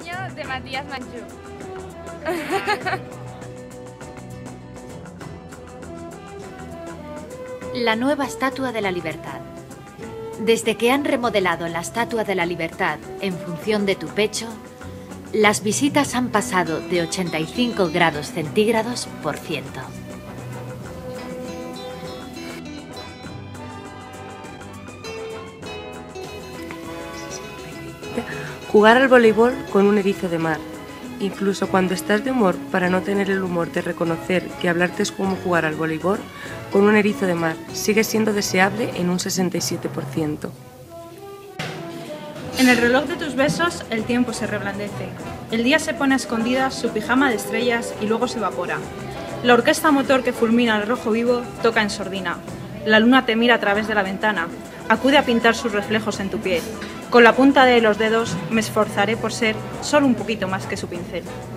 sueño de Matías Manchú. La nueva Estatua de la Libertad. Desde que han remodelado la Estatua de la Libertad en función de tu pecho, las visitas han pasado de 85 grados centígrados por ciento. Jugar al voleibol con un erizo de mar. Incluso cuando estás de humor para no tener el humor de reconocer que hablarte es como jugar al voleibol con un erizo de mar, sigue siendo deseable en un 67%. En el reloj de tus besos el tiempo se reblandece. El día se pone a escondidas su pijama de estrellas y luego se evapora. La orquesta motor que fulmina el rojo vivo toca en sordina. La luna te mira a través de la ventana. Acude a pintar sus reflejos en tu piel. Con la punta de los dedos me esforzaré por ser solo un poquito más que su pincel.